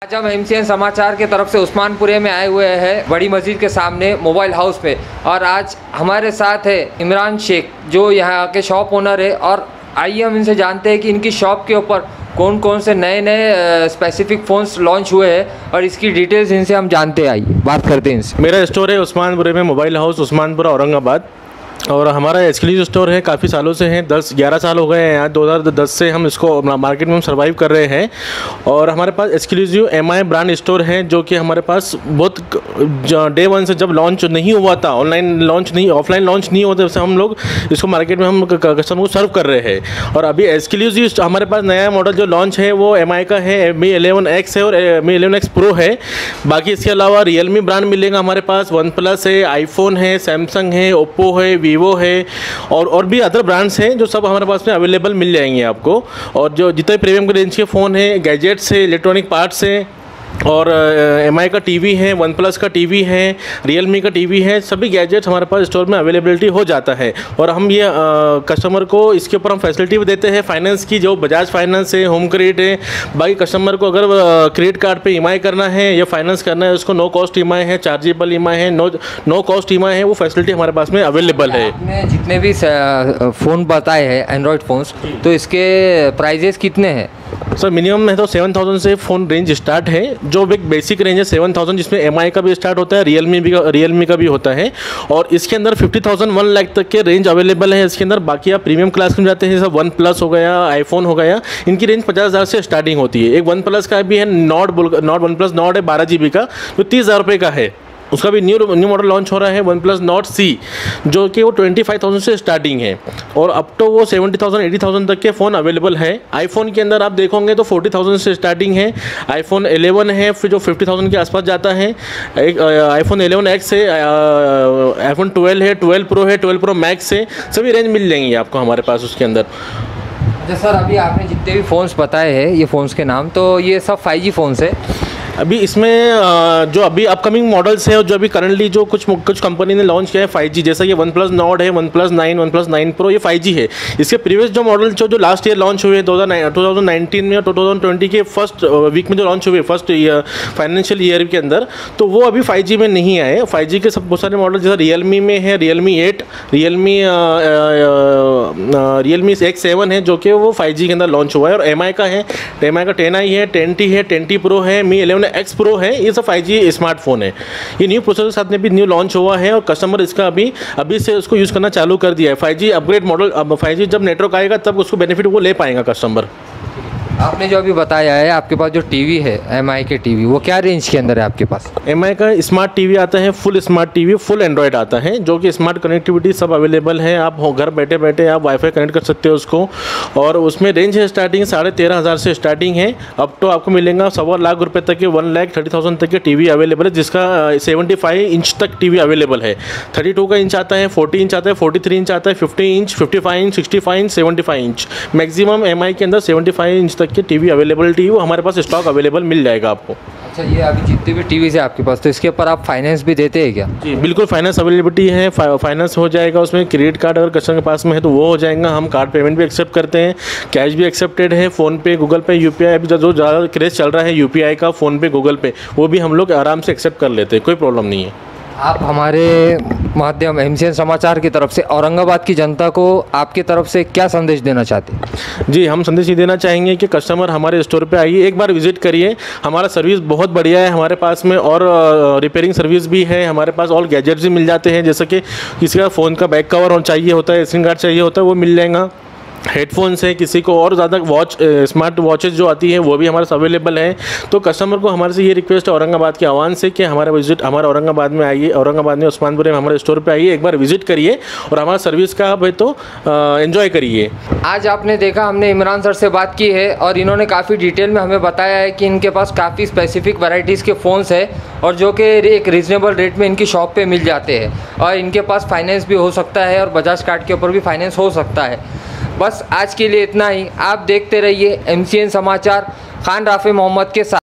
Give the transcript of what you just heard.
आज हम एमसीएन समाचार के तरफ से उस्मानपुरे में आए हुए हैं, बड़ी मस्जिद के सामने मोबाइल हाउस पे। और आज हमारे साथ है इमरान शेख, जो यहाँ के शॉप ओनर है। और आइए हम इनसे जानते हैं कि इनकी शॉप के ऊपर कौन कौन से नए नए स्पेसिफिक फ़ोन्स लॉन्च हुए हैं और इसकी डिटेल्स इनसे हम जानते हैं। आइए बात करते हैं इनसे। मेरा स्टोर है उस्मानपुरे में, मोबाइल हाउस उस्मानपुरा औरंगाबाद। और हमारा एक्सक्लूसिव स्टोर है, काफ़ी सालों से हैं, 10-11 साल हो गए हैं यहाँ। 2010 से हम इसको मार्केट में हम सर्वाइव कर रहे हैं। और हमारे पास एक्सक्लूसिव एमआई ब्रांड स्टोर है, जो कि हमारे पास बहुत डे वन से, जब लॉन्च नहीं हुआ था, ऑनलाइन लॉन्च नहीं, ऑफलाइन लॉन्च नहीं होता, वैसे हम लोग इसको मार्केट में हम कस्टमर को सर्व कर रहे हैं। और अभी एक्सक्लूसिव हमारे पास नया मॉडल जो लॉन्च है वो एमआई का है, Mi 11X है और Mi 11X Pro है। बाकी इसके अलावा रियलमी ब्रांड मिलेगा हमारे पास, वन प्लस है, आईफोन है, सैमसंग है, ओप्पो है, वीवो है और भी अदर ब्रांड्स हैं, जो सब हमारे पास में अवेलेबल मिल जाएंगे आपको। और जो जितने प्रीमियम रेंज के फ़ोन हैं, गैजेट्स है, इलेक्ट्रॉनिक पार्ट्स हैं, और एमआई का टीवी है, वन प्लस का टीवी है, रियलमी का टीवी है, सभी गैजेट्स हमारे पास स्टोर में अवेलेबिलिटी हो जाता है। और हम ये कस्टमर को इसके ऊपर हम फैसिलिटी भी देते हैं फाइनेंस की, जो बजाज फाइनेंस है, होम क्रेडिट है। बाकी कस्टमर को अगर क्रेडिट कार्ड पे ईएमआई करना है या फाइनेंस करना है, उसको नो कॉस्ट ईएमआई है, चार्जेबल ईएमआई है, नो कॉस्ट ईएमआई है, वो फैसिलिटी हमारे पास में अवेलेबल है। आपने जितने भी फ़ोन बताए हैं एंड्रॉयड फ़ोन्स, तो इसके प्राइजेस कितने हैं? सर मिनिमम में तो 7000 से फ़ोन रेंज स्टार्ट है, जो एक बेसिक रेंज है 7000, जिसमें एमआई का भी स्टार्ट होता है, रियलमी का भी होता है। और इसके अंदर 50,000 1 लाख तक के रेंज अवेलेबल है इसके अंदर। बाकी आप प्रीमियम क्लास में जाते हैं, जैसे वन प्लस हो गया, आईफोन हो गया, इनकी रेंज 50,000 से स्टार्टिंग होती है। एक वन प्लस का भी है, नॉट वन प्लस नॉट है 12 GB का, जो 30,000 रुपये का है। उसका भी न्यू मॉडल लॉन्च हो रहा है, वन प्लस नॉट C, जो कि वो 25,000 से स्टार्टिंग है। और अब तो वो 70,000 80,000 तक के फ़ोन अवेलेबल है। आईफोन के अंदर आप देखोगे तो 40,000 से स्टार्टिंग है। आईफोन 11 है, फिर जो 50,000 के आसपास जाता है। एक आईफोन 11X है, आईफोन 12 है, 12 Pro है, 12 Pro Max है, सभी रेंज मिल जाएंगी आपको हमारे पास उसके अंदर। अच्छा सर, अभी आपने जितने भी फ़ोन्स बताए हैं, ये फ़ोन्स के नाम, तो ये सब 5G फ़ोन्स है। अभी इसमें जो अभी अपकमिंग मॉडल्स हैं और जो अभी करंटली जो कुछ कंपनी ने लॉन्च किया है 5G, जैसा ये वन प्लस नॉट है, OnePlus 9, OnePlus 9 Pro, ये 5G है। इसके प्रीवियस जो मॉडल जो लास्ट ईयर लॉन्च हुए 2019 में और 2020 के फर्स्ट वीक में जो लॉन्च हुए, फर्स्ट फाइनेंशियल ईयर के अंदर, तो वो अभी 5G में नहीं आए। 5G के सब बहुत सारे मॉडल जैसे रियलमी में है, रियलमी 8, रियलमी X7 है, जो कि वो 5G के अंदर लॉन्च हुआ है। और एमआई का है, एमआई का 10i है, 10T है, 10T Pro है, Mi 11X Pro है, ये सब 5G स्मार्टफोन है। ये न्यू प्रोसेसर के साथ में भी न्यू लॉन्च हुआ है और कस्टमर इसका अभी से उसको यूज़ करना चालू कर दिया है। 5G अपग्रेड मॉडल, अब 5G जब नेटवर्क आएगा तब उसको बेनिफिट वो ले पाएगा कस्टमर। आपने जो अभी बताया है, आपके पास जो टीवी है एमआई के टीवी, वो क्या रेंज के अंदर है आपके पास? एमआई का स्मार्ट टीवी आता है, full smart TV, full Android आता है, जो कि स्मार्ट कनेक्टिविटी सब अवेलेबल है। आप घर बैठे बैठे आप वाईफाई कनेक्ट कर सकते हो उसको। और उसमें रेंज है स्टार्टिंग 13,500 से स्टार्टिंग है। अब तो आपको मिलेगा 1.25 लाख रुपये तक के, 1,30,000 तक के टीवी अवेलेबल है, जिसका 75 इंच तक टीवी अवेलेबल है। 32 का इंच आता है, 40 इंच आता है, 43 इंच आता है, 50 inch, 55 inch, 65 inch, 75 inch. Maximum MI के अंदर 75 इंच तक के टीवी अवेलेबिलिटी वो हमारे पास स्टॉक अवेलेबल मिल जाएगा आपको। अच्छा, ये अभी जितने भी टीवीज़ है आपके पास, तो इसके ऊपर आप फाइनेंस भी देते हैं क्या? जी बिल्कुल, फाइनेंस अवेलेबिलिटी है, फाइनेंस हो जाएगा उसमें। क्रेडिट कार्ड अगर कस्टमर के पास में है तो वो हो जाएगा। हम कार्ड पेमेंट भी एक्सेप्ट करते हैं, कैश भी एक्सेप्टेड है, फ़ोनपे, गूगल पे, यूपीआई। अभी जो ज़्यादा क्रेज़ चल रहा है यूपीआई का, फ़ोनपे, गूगल पे, वो भी हम लोग आराम से एक्सेप्ट कर लेते हैं, कोई प्रॉब्लम नहीं है। आप हमारे माध्यम एमसीएन समाचार की तरफ से औरंगाबाद की जनता को आपकी तरफ से क्या संदेश देना चाहते हैं? जी, हम संदेश ये देना चाहेंगे कि कस्टमर हमारे स्टोर पे आइए, एक बार विजिट करिए। हमारा सर्विस बहुत बढ़िया है हमारे पास में, और रिपेयरिंग सर्विस भी है हमारे पास। ऑल गैजेट्स भी मिल जाते हैं, जैसे कि किसी का फ़ोन का बैक कवर चाहिए होता है, स्क्रीन गार्ड चाहिए होता है, वो मिल जाएगा। हेडफोन्स है, किसी को और ज़्यादा स्मार्ट वॉचेस जो आती है वो भी हमारे साथ अवेलेबल है। तो कस्टमर को हमारे से ये रिक्वेस्ट है औरंगाबाद के आह्वान से कि हमारा औरंगाबाद में आइए, औरंगाबाद में उस्मानपुरे में हमारे स्टोर पे आइए, एक बार विजिट करिए और हमारा सर्विस का आप है तो एंजॉय करिए। आज आपने देखा, हमने इमरान सर से बात की है और इन्होंने काफ़ी डिटेल में हमें बताया है कि इनके पास काफ़ी स्पेसिफिक वैरायटीज़ के फ़ोन्स है और जो कि एक रीज़नेबल रेट में इनकी शॉप पे मिल जाते हैं। और इनके पास फाइनेंस भी हो सकता है और बजाज कार्ड के ऊपर भी फाइनेंस हो सकता है। बस आज के लिए इतना ही। आप देखते रहिए एमसीएन समाचार खान राफे मोहम्मद के साथ।